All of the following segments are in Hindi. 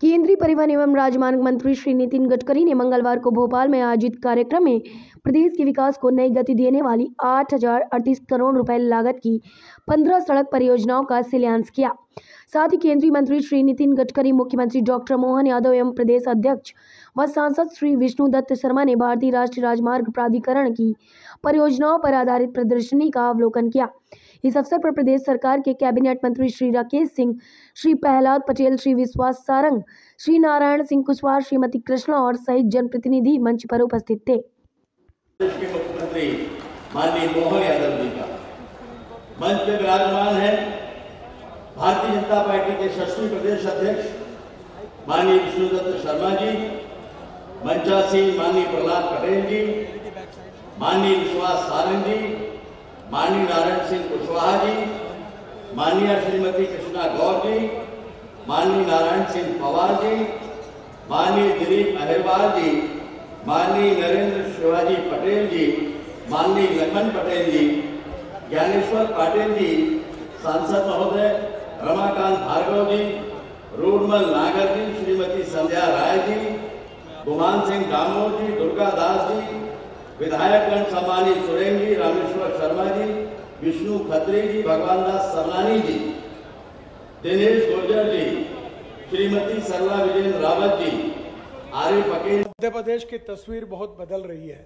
केंद्रीय परिवहन एवं राजमार्ग मंत्री श्री नितिन गडकरी ने मंगलवार को भोपाल में आयोजित कार्यक्रम में प्रदेश के विकास को नई गति देने वाली 8,038 करोड़ रुपए लागत की 15 सड़क परियोजनाओं का शिलान्यास किया। साथ ही केंद्रीय मंत्री श्री नितिन गडकरी, मुख्यमंत्री डॉक्टर मोहन यादव एवं प्रदेश अध्यक्ष व सांसद श्री विष्णु दत्त शर्मा ने भारतीय राष्ट्रीय राजमार्ग प्राधिकरण की परियोजनाओं पर आधारित प्रदर्शनी का अवलोकन किया। इस अवसर पर प्रदेश सरकार के कैबिनेट मंत्री श्री राकेश सिंह, श्री प्रहलाद पटेल, श्री विश्वास सारंग, श्री नारायण सिंह कुशवाहा, श्रीमती कृष्णा और सहित जनप्रतिनिधि मंच पर उपस्थित थे। मुख्यमंत्री माननीय मोहन यादव जी का मंच पे विराजमान है। भारतीय जनता पार्टी के 6वीं प्रदेश अध्यक्ष माननीय विष्णु दत्त शर्मा जी, मंचासीन माननीय प्रहलाद पटेल जी, माननीय विश्वास सारंग जी, माननीय नारायण सिंह कुशवाहा जी, माननीय श्रीमती कृष्णा गौर जी, माननीय नारायण सिंह पवार जी, माननीय दिलीप अहिरवार जी, माननीय नरेंद्र शिवाजी पटेल जी, माननीय लखन पटेल जी, ज्ञानेश्वर पाटिल जी, सांसद महोदय रमाकांत भार्गव जी, रूडमल नागर जी, श्रीमती संध्या राय जी, गुमान सिंह दामोर जी, दुर्गा दास जी, विधायकगण सम्मानित सुरेन जी, रामेश्वर शर्मा जी, विष्णु खत्री जी, भगवान दास सरनानी जी, दिनेश गुर्जर जी, श्रीमती सरला विजय रावत जी, आरिफ अकील। मध्य प्रदेश की तस्वीर बहुत बदल रही है।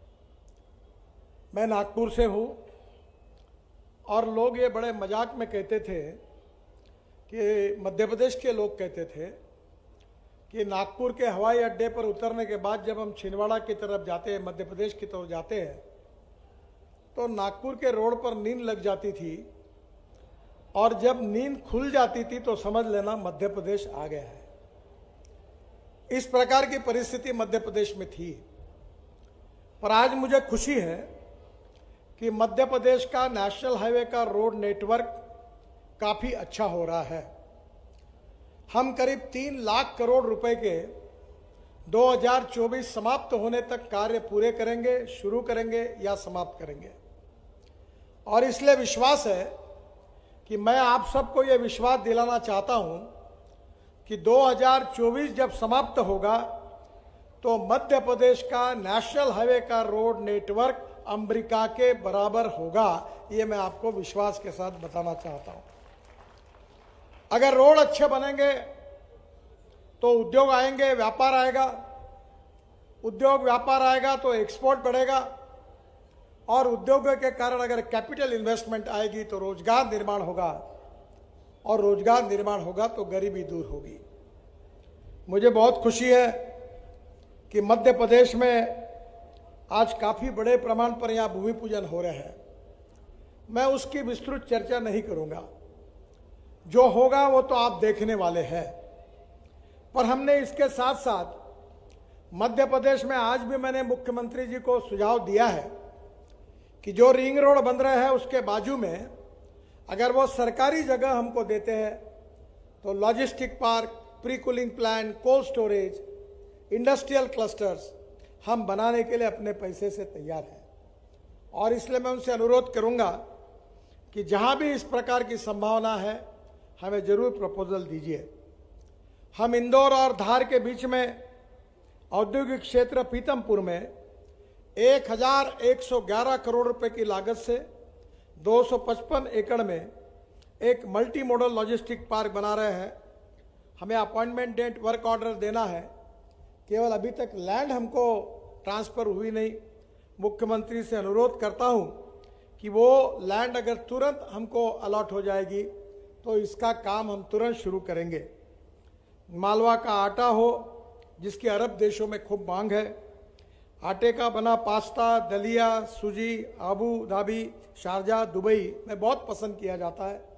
मैं नागपुर से हूँ और लोग ये बड़े मजाक में कहते थे कि मध्य प्रदेश के लोग कहते थे कि नागपुर के हवाई अड्डे पर उतरने के बाद जब हम छिंदवाड़ा की तरफ जाते हैं, मध्य प्रदेश की तरफ जाते हैं, तो नागपुर के रोड पर नींद लग जाती थी और जब नींद खुल जाती थी तो समझ लेना मध्य प्रदेश आ गया है। इस प्रकार की परिस्थिति मध्य प्रदेश में थी। पर आज मुझे खुशी है कि मध्य प्रदेश का नेशनल हाईवे का रोड नेटवर्क काफी अच्छा हो रहा है। हम करीब 3 लाख करोड़ रुपए के 2024 समाप्त होने तक कार्य पूरे करेंगे, शुरू करेंगे या समाप्त करेंगे। और इसलिए विश्वास है कि मैं आप सबको यह विश्वास दिलाना चाहता हूं कि 2024 जब समाप्त होगा तो मध्य प्रदेश का नेशनल हाईवे का रोड नेटवर्क अमेरिका के बराबर होगा। ये मैं आपको विश्वास के साथ बताना चाहता हूं। अगर रोड अच्छे बनेंगे तो उद्योग आएंगे, व्यापार आएगा। उद्योग व्यापार आएगा तो एक्सपोर्ट बढ़ेगा और उद्योगों के कारण अगर कैपिटल इन्वेस्टमेंट आएगी तो रोजगार निर्माण होगा और रोजगार निर्माण होगा तो गरीबी दूर होगी। मुझे बहुत खुशी है कि मध्य प्रदेश में आज काफी बड़े प्रमाण पर यहाँ भूमि पूजन हो रहे हैं। मैं उसकी विस्तृत चर्चा नहीं करूंगा, जो होगा वो तो आप देखने वाले हैं। पर हमने इसके साथ साथ मध्य प्रदेश में आज भी मैंने मुख्यमंत्री जी को सुझाव दिया है कि जो रिंग रोड बन रहे हैं उसके बाजू में अगर वो सरकारी जगह हमको देते हैं तो logistic park, pre cooling plant, cold storage, industrial clusters हम बनाने के लिए अपने पैसे से तैयार हैं। और इसलिए मैं उनसे अनुरोध करूंगा कि जहां भी इस प्रकार की संभावना है हमें जरूर प्रपोजल दीजिए। हम इंदौर और धार के बीच में औद्योगिक क्षेत्र पीतमपुर में 1,111 करोड़ रुपए की लागत से 255 एकड़ में एक मल्टी मॉडल लॉजिस्टिक पार्क बना रहे हैं। हमें अपॉइंटमेंट डेट, वर्क ऑर्डर देना है। केवल अभी तक लैंड हमको ट्रांसफर हुई नहीं। मुख्यमंत्री से अनुरोध करता हूं कि वो लैंड अगर तुरंत हमको अलॉट हो जाएगी तो इसका काम हम तुरंत शुरू करेंगे। मालवा का आटा हो, जिसकी अरब देशों में खूब मांग है। आटे का बना पास्ता, दलिया, सूजी, आबू धाबी, शारजा, दुबई में बहुत पसंद किया जाता है।